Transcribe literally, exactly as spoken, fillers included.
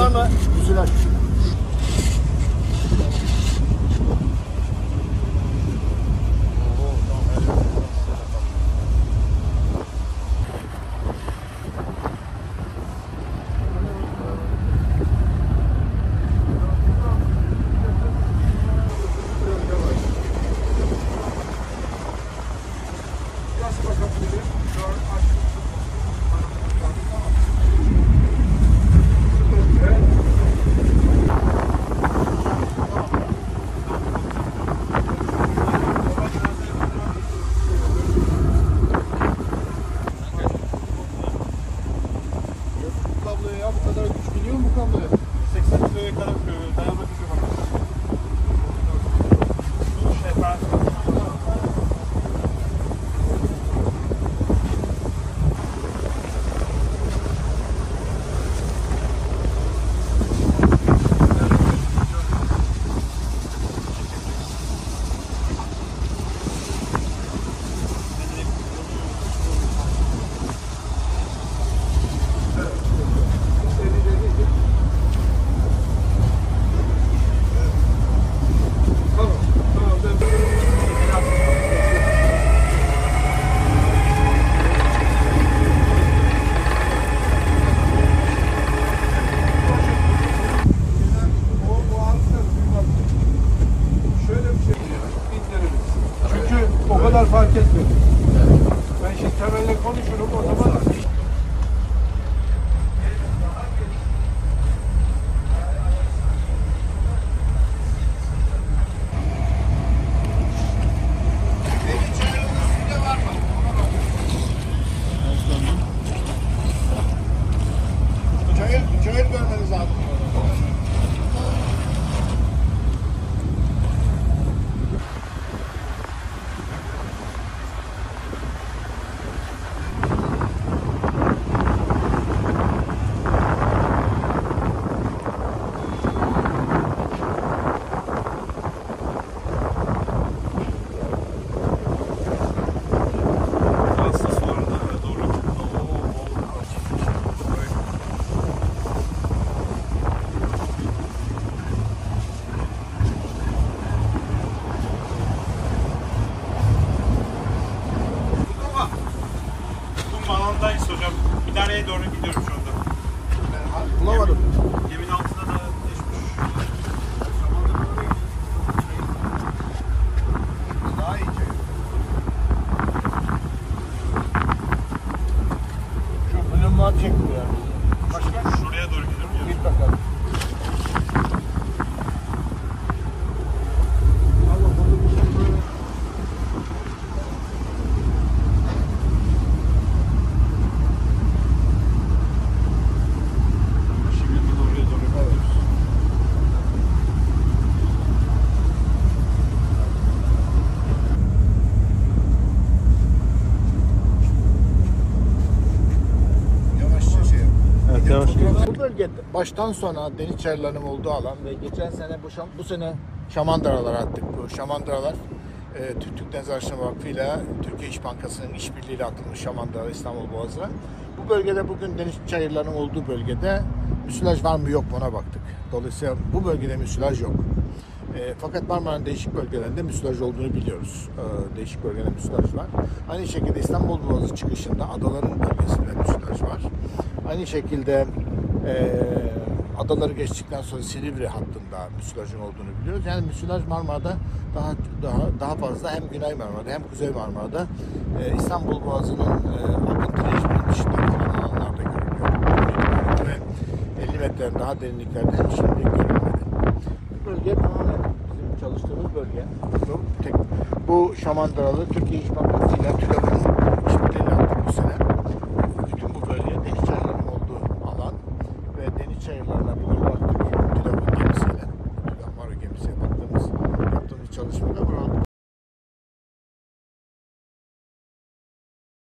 var mı? Müsilaj. Ya bu kadar güç biliyor mu bu kabloya? seksen kiloya kadar dayanma gücü var. Bu şey var. O kadar fark etmiyor. Ben şimdi temelle konuşurum o zaman. Çayır, çayır görmeniz lazım. Alandayız hocam. Bir taneye doğru gidiyorum şu anda. Bulamadım. Geminin altında da düşmüş. Daha iyi çayır. Şu bulunma çekmiyor. Başka? Şuraya doğru gidiyorum. Git bakalım. Bu bölge baştan sona deniz çayırlarının olduğu alan ve geçen sene bu, şam, bu sene Şamandıralar attık. Bu Şamandıralar e, Türk Türk Deniz Araştırma Vakfı ile Türkiye İş Bankası'nın işbirliğiyle atılmış Şamandıra İstanbul Boğazı'na. Bu bölgede bugün deniz çayırlarının olduğu bölgede müsilaj var mı yok mu ona baktık. Dolayısıyla bu bölgede müsilaj yok. E, fakat Marmara'nın değişik bölgelerinde müsilaj olduğunu biliyoruz. E, değişik bölgelerde müsilaj var. Aynı şekilde İstanbul Boğazı çıkışında adaların bölgesinde müsilaj var. Aynı şekilde e, adaları geçtikten sonra Silivri hattında müsilajın olduğunu biliyoruz. Yani müsilaj Marmara'da daha daha daha fazla hem Güney Marmara'da hem Kuzey Marmara'da e, İstanbul Boğazı'nın e, akıntı rejiminin dışında kalan alanlarda görülüyor. Ve elli metreden daha derinliklerde şimdi görülmedi. Bu bölge tamamen bizim çalıştığımız bölge. Bu, tek, bu Şamandıralı Türkiye İş Bankası ile TÜLAV'ın